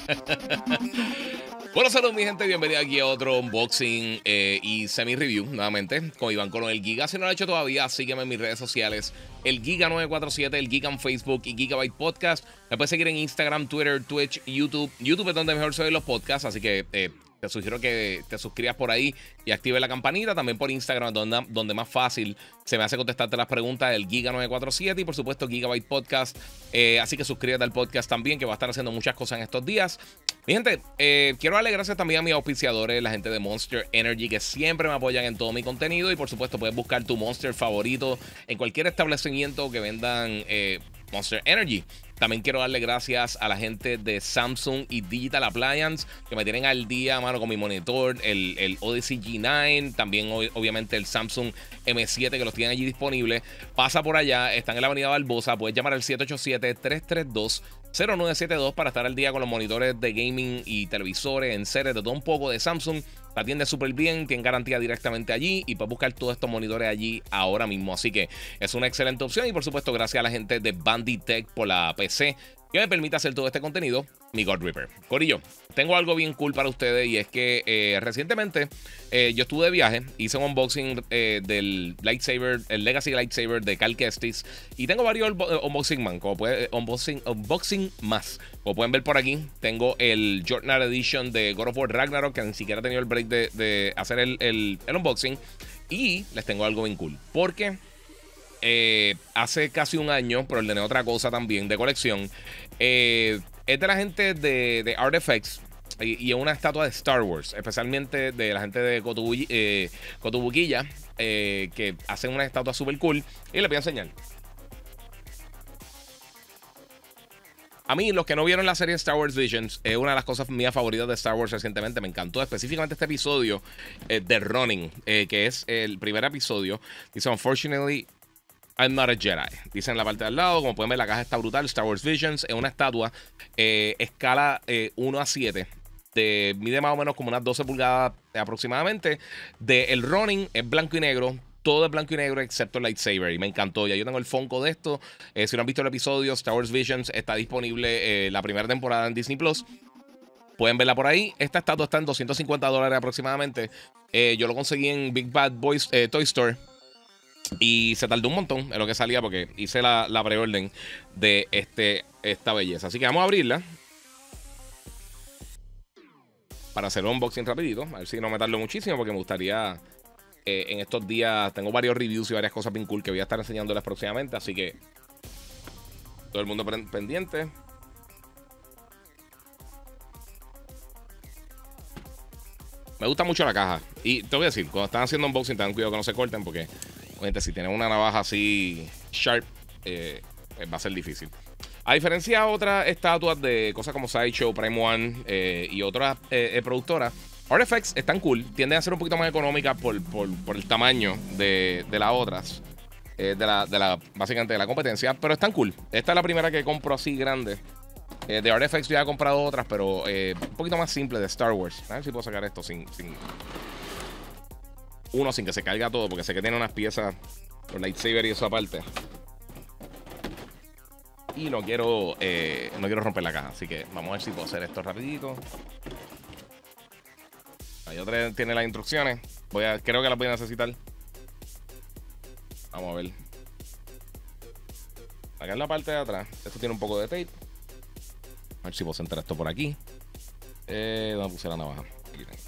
Bueno, saludos mi gente, bienvenido aquí a otro unboxing y semi-review nuevamente con Iván Colón el Giga. Si no lo has hecho todavía, sígueme en mis redes sociales, el Giga947, el Giga en Facebook y Gigabyte Podcast. Me puedes seguir en Instagram, Twitter, Twitch, YouTube. YouTube es donde mejor se ven los podcasts, así que te sugiero que te suscribas por ahí y actives la campanita. También por Instagram, donde más fácil se me hace contestarte las preguntas, el Giga947 y por supuesto Gigabyte Podcast. Así que suscríbete al podcast también, que va a estar haciendo muchas cosas en estos días. Mi gente, quiero darle gracias también a mis auspiciadores, la gente de Monster Energy, que siempre me apoyan en todo mi contenido. Y por supuesto, puedes buscar tu Monster favorito en cualquier establecimiento que vendan Monster Energy. También quiero darle gracias a la gente de Samsung y Digital Appliance, que me tienen al día, mano, con mi monitor, el Odyssey G9, también obviamente el Samsung M7, que los tienen allí disponibles. Pasa por allá, están en la avenida Barbosa, puedes llamar al 787-332-0972 para estar al día con los monitores de gaming y televisores, en series, de todo un poco de Samsung. La atiende súper bien, tienen garantía directamente allí y puedes buscar todos estos monitores allí ahora mismo. Así que es una excelente opción y por supuesto gracias a la gente de Banditech por la PC que me permite hacer todo este contenido, mi God Reaper. Corillo, tengo algo bien cool para ustedes y es que recientemente yo estuve de viaje, hice un unboxing del lightsaber, el Legacy Lightsaber de Cal Kestis y tengo varios unboxing unboxing más. Como pueden ver por aquí, tengo el Journal Edition de God of War Ragnarok, que ni siquiera he tenido el break de hacer el unboxing. Y les tengo algo bien cool, porque hace casi un año, pero ordené otra cosa también de colección. Es de la gente de Artifacts y es una estatua de Star Wars, especialmente de la gente de Cotubuquilla, que hacen una estatua super cool. Y les voy a enseñar. A mí, los que no vieron la serie Star Wars Visions, es una de las cosas mías favoritas de Star Wars recientemente. Me encantó específicamente este episodio de Running, que es el primer episodio. Dice, Unfortunately, I'm not a Jedi. Dice en la parte de al lado, como pueden ver, la caja está brutal. Star Wars Visions es una estatua escala 1:7. Mide más o menos como unas 12 pulgadas aproximadamente. El Running es blanco y negro. Todo es blanco y negro excepto el lightsaber. Y me encantó. Ya yo tengo el Funko de esto. Si no han visto el episodio, Star Wars Visions está disponible la primera temporada en Disney Plus. Pueden verla por ahí. Esta estatua está en $250 aproximadamente. Yo lo conseguí en Big Bad Boys Toy Store. Y se tardó un montón en lo que salía porque hice la preorden de esta belleza. Así que vamos a abrirla para hacer un unboxing rapidito. A ver si no me tardo muchísimo porque me gustaría... en estos días tengo varios reviews y varias cosas bien cool que voy a estar enseñándoles próximamente. Así que todo el mundo pendiente. Me gusta mucho la caja. Y te voy a decir, cuando están haciendo unboxing, tengan cuidado que no se corten porque, gente, si tienen una navaja así sharp, va a ser difícil. A diferencia de otras estatuas de cosas como Sideshow, Prime One y otras productoras, Artifacts están cool. Tienden a ser un poquito más económicas por el tamaño de las otras. Básicamente de la competencia. Pero están cool. Esta es la primera que compro así grande. De Artifacts ya he comprado otras, pero un poquito más simple de Star Wars. A ver si puedo sacar esto sin que se caiga todo, porque sé que tiene unas piezas, los lightsaber y eso aparte. Y no quiero romper la caja, así que vamos a ver si puedo hacer esto rapidito. Ahí otra tiene las instrucciones. Creo que las voy a necesitar. Vamos a ver. Acá en la parte de atrás, esto tiene un poco de tape. A ver si puedo centrar esto por aquí. ¿Dónde puse la navaja? Aquí tengo.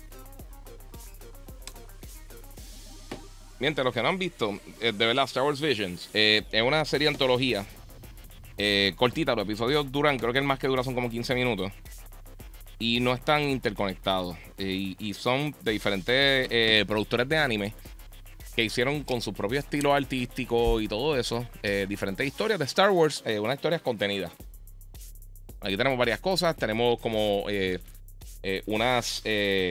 Mientras los que no han visto, de verdad, Star Wars Visions es una serie de antología cortita. Los episodios duran, creo que el más que dura son como 15 minutos. Y no están interconectados. Y son de diferentes productores de anime que hicieron con su propio estilo artístico y todo eso. Diferentes historias de Star Wars, unas historias contenidas. Aquí tenemos varias cosas. Tenemos como unas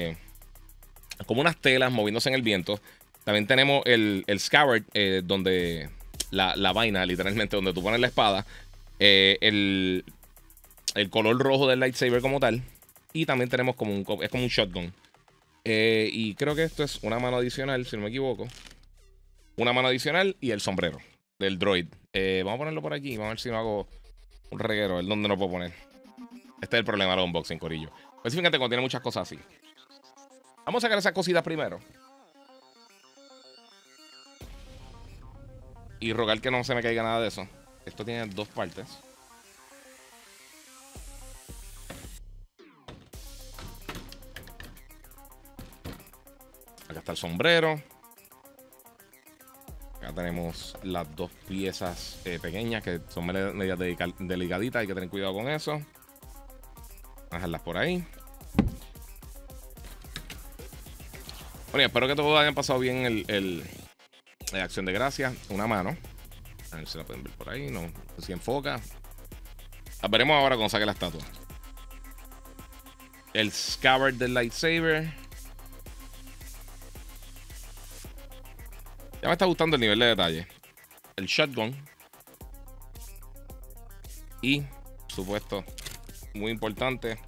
telas moviéndose en el viento. También tenemos el scabbard, donde la vaina, literalmente, donde tú pones la espada. El color rojo del lightsaber como tal. Y también tenemos es como un shotgun. Y creo que esto es una mano adicional, si no me equivoco. Una mano adicional y el sombrero del droid. Vamos a ponerlo por aquí. Vamos a ver si no hago un reguero. ¿Dónde lo puedo poner? Este es el problema del unboxing, corillo. Específicamente cuando tiene muchas cosas así. Vamos a sacar esas cositas primero. Y rogar que no se me caiga nada de eso. Esto tiene 2 partes. Acá está el sombrero. Acá tenemos las 2 piezas pequeñas que son medias delicaditas. Hay que tener cuidado con eso. Vamos a dejarlas por ahí. Bueno, espero que todos hayan pasado bien la acción de gracias. Una mano. A ver si la pueden ver por ahí. No sé si enfoca. La veremos ahora cuando saque la estatua. El scabbard del lightsaber. Ya me está gustando el nivel de detalle. El shotgun. Y, por supuesto, muy importante,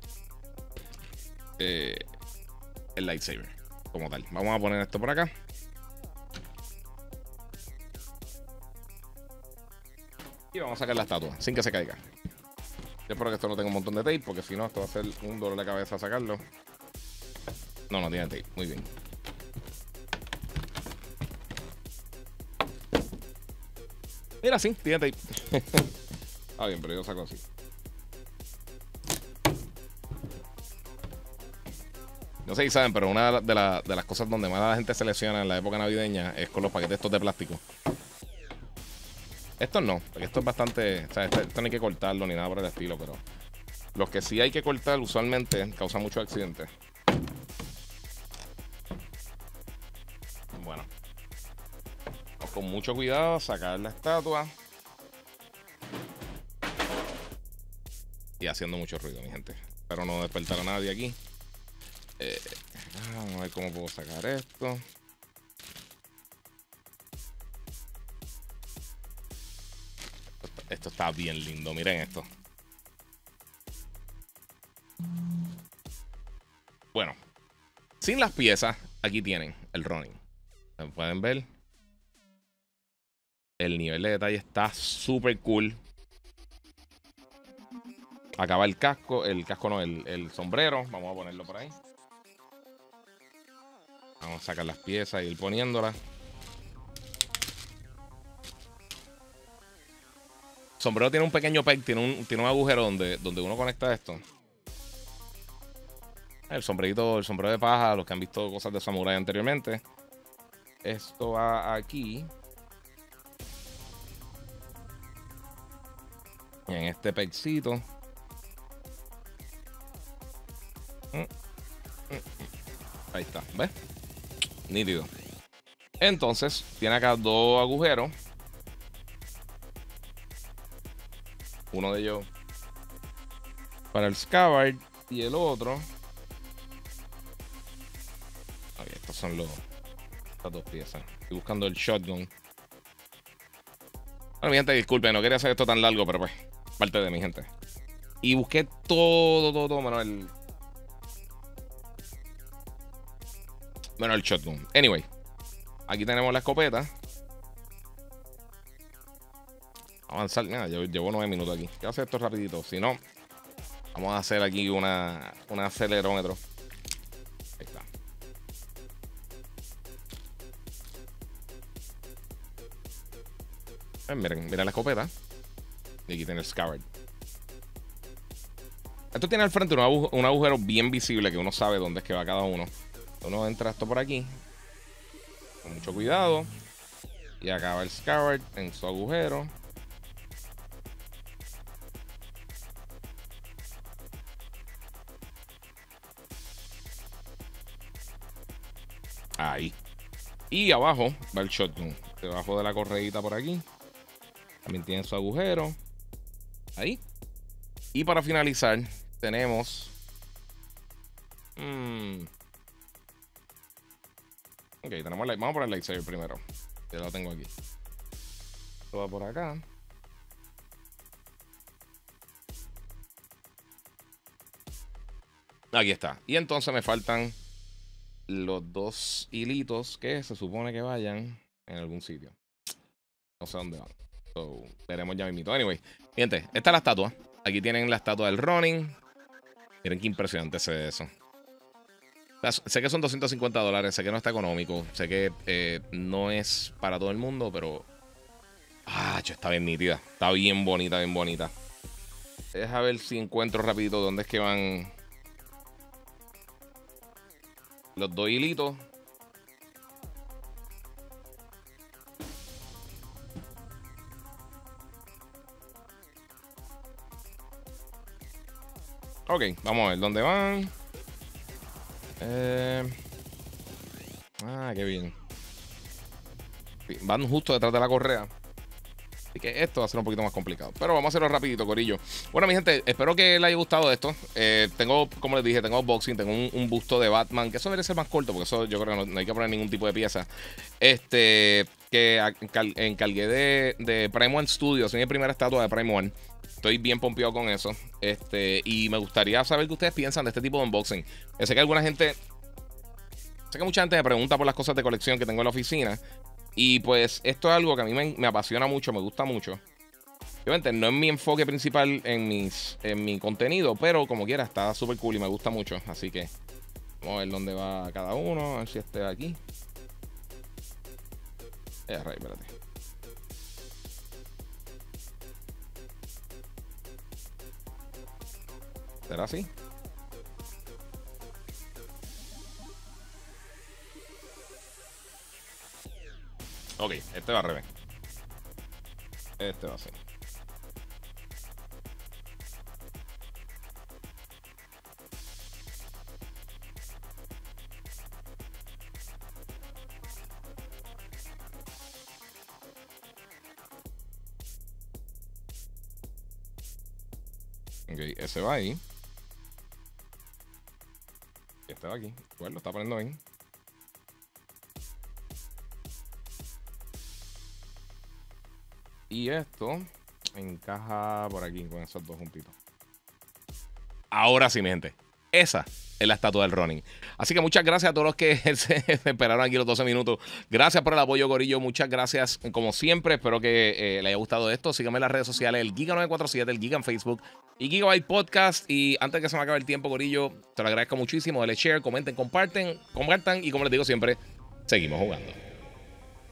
el lightsaber como tal. Vamos a poner esto por acá. Y vamos a sacar la estatua sin que se caiga. Yo espero que esto no tenga un montón de tape, porque si no, esto va a ser un dolor de cabeza sacarlo. No, no tiene tape. Muy bien. Mira, sí, tiene tape. Ah, bien, pero yo saco así. No sé si saben, pero una de las cosas donde más la gente se lesiona en la época navideña es con los paquetes estos de plástico. Estos no, porque esto es bastante... O sea, esto no hay que cortarlo ni nada por el estilo, pero... Los que sí hay que cortar usualmente causan muchos accidentes. Bueno. Vamos con mucho cuidado a sacar la estatua. Y haciendo mucho ruido, mi gente. Espero no despertar a nadie aquí. Vamos a ver cómo puedo sacar esto. Esto está bien lindo, miren esto. Bueno, sin las piezas, aquí tienen el Ronin. Pueden ver. El nivel de detalle está súper cool. Acaba el casco no, el sombrero. Vamos a ponerlo por ahí. Vamos a sacar las piezas y ir poniéndolas. El sombrero tiene un pequeño peg, tiene un agujero donde uno conecta esto. El sombrero de paja, los que han visto cosas de Samurai anteriormente. Esto va aquí. Y en este pegcito. Ahí está, ¿ves? Nítido. Entonces, tiene acá 2 agujeros. Uno de ellos para el scabbard y el otro. Ok, estos son las 2 piezas. Estoy buscando el shotgun. Bueno, mi gente, disculpen, no quería hacer esto tan largo, pero pues, parte de mi gente. Y busqué todo, menos el shotgun. Anyway, aquí tenemos la escopeta. Avanzar, mira, llevo 9 minutos aquí. Quiero hacer esto rapidito. Si no, vamos a hacer aquí un acelerómetro. Ahí está. Miren la escopeta. Y aquí tiene el scabbard. Esto tiene al frente un agujero bien visible que uno sabe dónde es que va cada uno. Uno entra esto por aquí. Con mucho cuidado. Y acaba el scabbard en su agujero. Ahí. Y abajo va el shotgun. Debajo de la correíta por aquí. También tiene su agujero. Ahí. Y para finalizar, tenemos... Ok, tenemos vamos a poner el lightsaber primero. Ya lo tengo aquí. Esto va por acá. Aquí está. Y entonces me faltan los 2 hilitos que se supone que vayan en algún sitio. No sé dónde van. So, veremos ya mismito. Anyway, gente, esta es la estatua. Aquí tienen la estatua del Ronin. Miren qué impresionante se ve eso. O sea, sé que son $250, sé que no está económico, sé que no es para todo el mundo, pero... Ah, está bien nítida. Está bien bonita, bien bonita. Deja ver si encuentro rapidito dónde es que van los dos hilitos. Ok, vamos a ver dónde van. Qué bien. Sí, van justo detrás de la correa. Así que esto va a ser un poquito más complicado. Pero vamos a hacerlo rapidito, corillo. Bueno, mi gente, espero que les haya gustado esto. Tengo, como les dije, tengo boxing, tengo un busto de Batman, que eso debe ser más corto, porque eso yo creo que no hay que poner ningún tipo de pieza. Que encargué de Prime One Studios. Es mi primera estatua de Prime One. Estoy bien pompeado con eso. Y me gustaría saber qué ustedes piensan de este tipo de unboxing. Sé que alguna gente... Sé que mucha gente me pregunta por las cosas de colección que tengo en la oficina. Y pues esto es algo que a mí me apasiona mucho, me gusta mucho. Obviamente no es mi enfoque principal en mi contenido, pero como quiera está súper cool y me gusta mucho. Así que vamos a ver dónde va cada uno, a ver si este va aquí. Espérate. ¿Será así? Ok, este va al revés. Este va así. Ok, ese va ahí. Este va aquí. Bueno, lo está poniendo bien. Y esto encaja por aquí con esos dos juntitos. Ahora sí, mi gente. Esa es la estatua del Ronin. Así que muchas gracias a todos los que se esperaron aquí los 12 minutos. Gracias por el apoyo, Corillo. Muchas gracias, como siempre. Espero que les haya gustado esto. Síganme en las redes sociales, el Giga947, el Giga en Facebook y Gigabyte Podcast. Y antes que se me acabe el tiempo, Corillo, te lo agradezco muchísimo. Denle share, comenten, compartan. Y como les digo siempre, seguimos jugando.